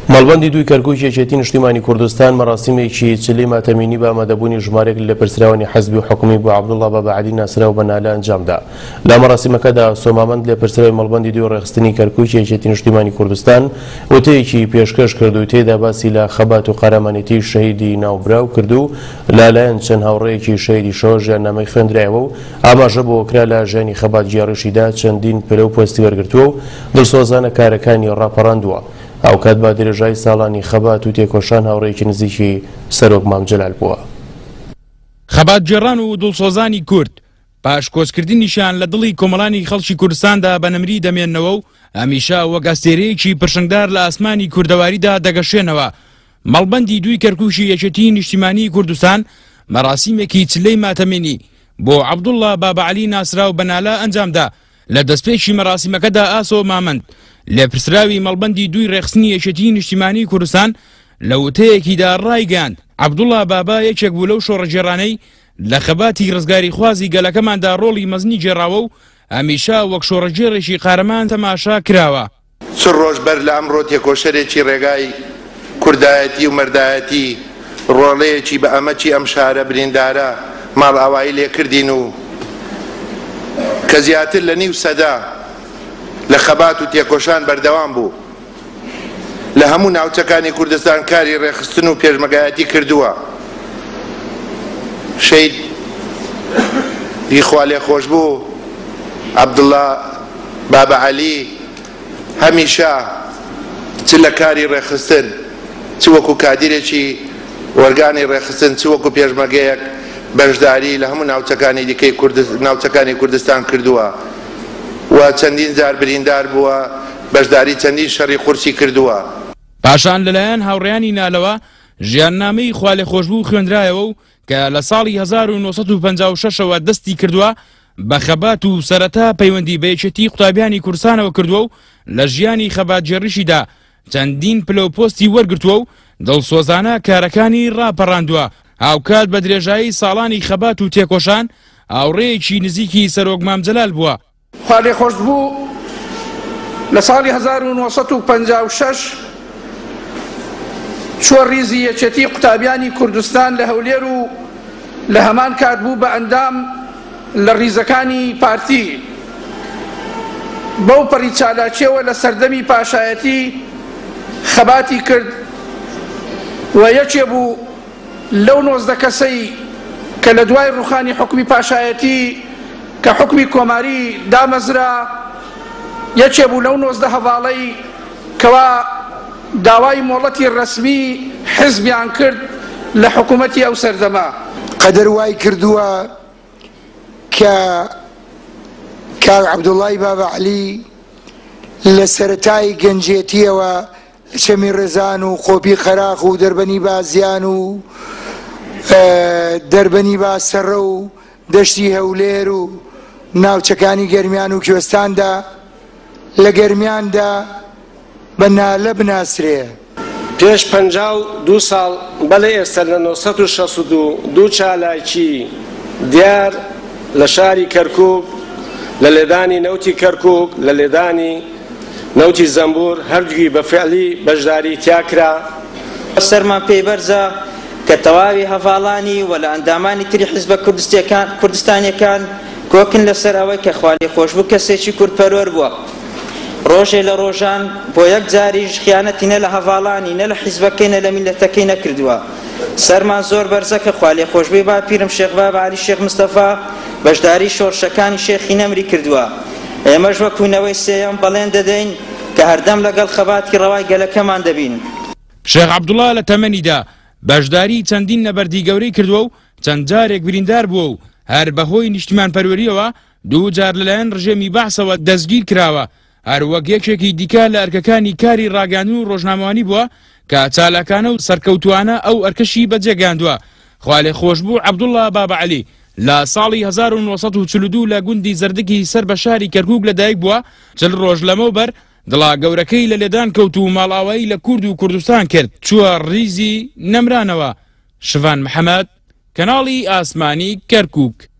مەڵبەندی دووی کەرکووکی یەکێتی نیشتیمانی کوردستان مەراسیمێکی چلەی ماتەمینی بە ئامادەبوونی ژمارەیەک لە پرسراوانی حەزبی و حکومی بۆ عەبدوڵڵا بابەعەلی ناسراو بە نالە ئەنجامدا. لە مەراسیمەکەدا سۆمامەند لە پرسراوی مەڵبەندی دووی ڕێخستنی کەرکووکی یەکێتی نیشتیمانی کوردستان وتەیەکی پێشکەش کرد و تێدا باسی لە خەبات و قارەمانێتی شەهیدی ناوبراو کرد و لالایەن چەند هاوڕێیەکی شەهیدی شەوە ژیاننامەی خوێندرایەوە و ئاماژە بۆ کرا لە ژیانی خەبات گێڕشیدا چەندین پلە و پۆستی وەرگرتووە و دڵسۆزانە کارەکانی ڕاپەڕاندووە. ئەو کات با درێژای ساڵانی خەبات و تێکۆشان هاوڕێیەکی نزیکی سەرۆک مام جەلال بووە. خەبات جێڕان و دڵسۆزانی کورد پاش کۆچکردنیشان لە دڵی کۆمەڵانی خەڵکی کوردستاندا بە نەمری دەمێننەوە و هەمیشە وەک ئەستێرەیەکی پرشنگدار لە ئاسمانی کوردەواریدا دەگەشێنەوە. مەڵبەندی دووی کەرکووکی یەکێتی نیشتیمانی کوردستان مەراسیمێکی چلەی ماتەمێنی بۆ عەبدوڵڵا بابەعەلی ناسراو بە نالە ئەنجامدا. لە دەستپێکی مەراسیمەکەدا ئاسۆ مامەند لە پرسراوی مەڵبەندی دووی ڕێخستنی یەکێتی نیشتیمانی کوردستان لە وتەیەکیدا ڕایگەاند عەبدوڵڵا بابا یەکێک بوو لەو شۆڕەجێڕانەی لە خەباتی ڕزگاری خوازی گەلەکەماندا ڕۆڵی مەزنی جێڕاوە و هەمیشە وەک شۆڕەجێڕێکی قارەمان تەماشا کراوە. چ ڕۆژ بەر لە ئەمڕۆ تێکۆشەرێکی ڕێگای کوردایەتی و مەردایەتی ڕۆڵەیەکی بە ئەمەچی ئەم شارە بریندارە ماڵ ئاوایی لێکردین و کە زیاتر لە نیو سەدا لە خەبات و تێکۆشان بەردەوام بوو. لە هەموو ناوچەکانی کوردستان کاری ڕێخستن و پێشمەرگایەتی کردووە. شەیدی خوا لێ خۆش بوو عەبدوڵڵا بابەعەلی هەمیشە چ لە کاری ڕێخستن چ وەکو کادیرێکی وەرگانی ڕێخستن چ وەکو پێشمەرگەیەک بەشداری لە هەموو ناوچەکانی دیکەی ناوچەکانی کوردستان کردووە و چەندین جار بریندار بووە بەشداری چەندین شەڕی قورسی کردووە. پاشان لەلایەن هاوڕێیانی نالەوە ژیاننامەی خوا لێ خۆشبوو خوێندرایەوە و کە لە ساڵی 1956ەوە دەستی کردووە بە خەبات و سەرەتا پەیوەندی بە یەکێتی قوتابیانی کوردستانەوە کردووە و لە ژیانی خەبات جێڕیشیدا چەندین پلە و پۆستی وەرگرتووە و دڵسۆزانە کارەکانی ڕاپەڕاندووە. هاوکات بە درێژایی ساڵانی خەبات و تێکۆشان هاوڕێیەکی نزیکی سەرۆک مام جەلال بووە. خوا لێ خۆش بوو لە ساڵی 1956 چوە ڕیزی یەکێتی قوتابیانی کوردستان لە هەولێر و لە هەمان کات بوو بە ئەندام لە ڕیزەکانی پارتی. بەو پەڕی چالاکیەوە لە سەردەمی پاشایەتی خەباتی کرد و یەکێ بوو لەو 19 کەسەی کە لە دوای ڕوخانی حکومی پاشایەتی کە حکمی کۆماری دامەزرا یەکێ بوو لەو 19 هەڤاڵەی کەوا داوای مۆڵەتی ڕەسمی حزبیان کرد لە حکوومەتی ئەو سەردەما. قەدەر وای کردووە کە کاک عەبدوڵڵای بابەعەلی لە سەرەتای گەنجێتیەوە لە چەمی ڕێزان و خۆپی خەراخ و دەربەنی بازیان و دەربەنی باسەڕە و دەشتی هەولێر و ناوچەکانی گەرمیان و کوێستاندا لە گەرمیاندا بە نالە بناسرێ. پێش 52 ساڵ بەڵێ ئێستا لە 1962 چالاکی دیار لە شاری کەرکووک لە لێدانی نەوتی کەرکووک لە لێدانی نەوتی زەمبور هەردووی بە فعلی بەشداری تیاکرا. سەرمان پێیبەرزە کە تەواوی هەڤاڵانی و لە ئەندامانی تری حیزبە کوردستانیەکان کۆکن لەسەر ئەوەی کە خوا لێ خۆش بوو کەسێکی کوردپەروەر بووە. ڕۆژێ لە ڕۆژان بۆ یەک جاریش خیانەتی نە لە هەڤاڵانی نە لە حیزبەکەی نە لە میلەتەکەی نەکردووە. سەرمان زۆر بەرزە کە خوا لێ خۆش بێ با پیرم شێخ بابەعەلی شێخ مستەفا بەشداری شۆڕشەکانی شێخی نەمری کردووە. ئێمەش وەکوونەوەی سێیەم بەڵێن دەدەین کە هەردەم لەگەڵ خەباتی ڕەوای گەلەکەمان دەبین. شێخ عەبدوڵڵا لە تەمەنیدا بەشداری چەندین نەبەردی گەورەی کردووە و چەند جارێک بریندار بووە و هەر بەهۆی نیشتیمان پەروەریەوە دوو جار لەلایەن ڕژێمی بەعسەوە دەستگیر کراوە. هەروەک یەکێکی دیکە لە ئەرکەکانی کاری ڕاگەاندن و ڕۆژنامەوانی بووە کە چالاکانە و سەرکەوتوانە ئەو ئەرکەشی بەجێگاندووە. خوا لێ خۆش بوو عەبدوڵڵا بابەعەلی لە ساڵی 1942 لە گوندی زەردەکی سەر بە شاری کەرکووک لەدایک بووە. 40 ڕۆژ لەمەوبەر دڵا گەورەکەی لە لێدان کەوت و ماڵاوایی لە کورد و کوردستان کرد. چووە ڕیزی نەمرانەوە. شڤان محەممەد، کەناڵی ئاسمانی کەرکووک.